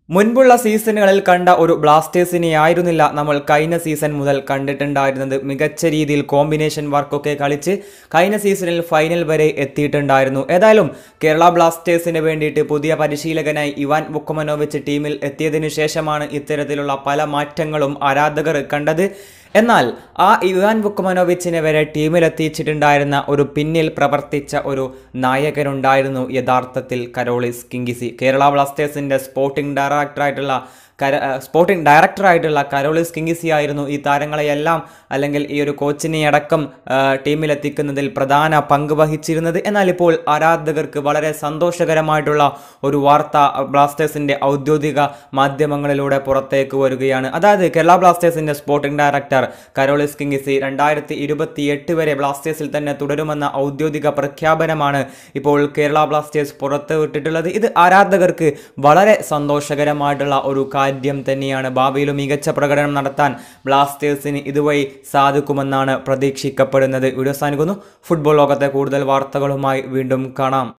മുൻപുള്ള സീസണുകളിൽ കണ്ട ഒരു ബ്ലാസ്റ്റേഴ്സിനെയായിരുന്നില്ല നമ്മൾ കഴിഞ്ഞ സീസൺ മുതൽ കണ്ടിട്ടുണ്ടായിരുന്നത്. മികച്ച രീതിയിൽ കോമ്പിനേഷൻ വർക്കൊക്കെ കളിച്ച് കഴിഞ്ഞ സീസണിൽ ഫൈനൽ വരെ എത്തിയിട്ടുണ്ടായിരുന്നു. ഏതായാലും കേരള ബ്ലാസ്റ്റേഴ്സിന് വേണ്ടിയിട്ട് പുതിയ പരിശീലകനായി ഇവാൻ വുക്കമനോവിച്ച് ടീമിൽ എത്തിയതിനു ശേഷമാണ് ഇത്തരത്തിലുള്ള പല മാറ്റങ്ങളും ആരാധകർ കണ്ടത്. എന്നാൽ ആ ഇവാൻ വുക്കമനോവിച്ചിനെ വരെ ടീമിലെത്തിച്ചിട്ടുണ്ടായിരുന്ന ഒരു പിന്നിൽ പ്രവർത്തിച്ച ഒരു നായകനുണ്ടായിരുന്നു യഥാർത്ഥത്തിൽ കരോളിസ് കിങ്കിസി. കേരള ബ്ലാസ്റ്റേഴ്സിൻ്റെ സ്പോർട്ടിംഗ് ഡയറക്ടറായിട്ടുള്ള കരോളിസ് കിങ്കിസി ആയിരുന്നു ഈ താരങ്ങളെയെല്ലാം അല്ലെങ്കിൽ ഈ ഒരു കോച്ചിനെ അടക്കം ടീമിലെത്തിക്കുന്നതിൽ പ്രധാന പങ്ക് വഹിച്ചിരുന്നത്. എന്നാൽ ഇപ്പോൾ ആരാധകർക്ക് വളരെ സന്തോഷകരമായിട്ടുള്ള ഒരു വാർത്ത ബ്ലാസ്റ്റേഴ്സിൻ്റെ ഔദ്യോഗിക മാധ്യമങ്ങളിലൂടെ പുറത്തേക്ക് വരികയാണ്. അതായത് കേരള ബ്ലാസ്റ്റേഴ്സിൻ്റെ സ്പോർട്ടിംഗ് ഡയറക്ടർ കരോളിസ് കിങ്കിസി 2028 വരെ ബ്ലാസ്റ്റേഴ്സിൽ തന്നെ തുടരുമെന്ന ഔദ്യോഗിക പ്രഖ്യാപനമാണ് ഇപ്പോൾ കേരള ബ്ലാസ്റ്റേഴ്സ് പുറത്തുവിട്ടിട്ടുള്ളത്. ഇത് ആരാധകർക്ക് വളരെ സന്തോഷകരമായിട്ടുള്ള ഒരു കാര്യം തന്നെയാണ്. ഭാവിയിലും മികച്ച പ്രകടനം നടത്താൻ ബ്ലാസ്റ്റേഴ്സിന് ഇതുവഴി സാധിക്കുമെന്നാണ് പ്രതീക്ഷിക്കപ്പെടുന്നത്. വീഡിയോ അവസാനിക്കുന്നു. ഫുട്ബോൾ ലോകത്തെ കൂടുതൽ വാർത്തകളുമായി വീണ്ടും കാണാം.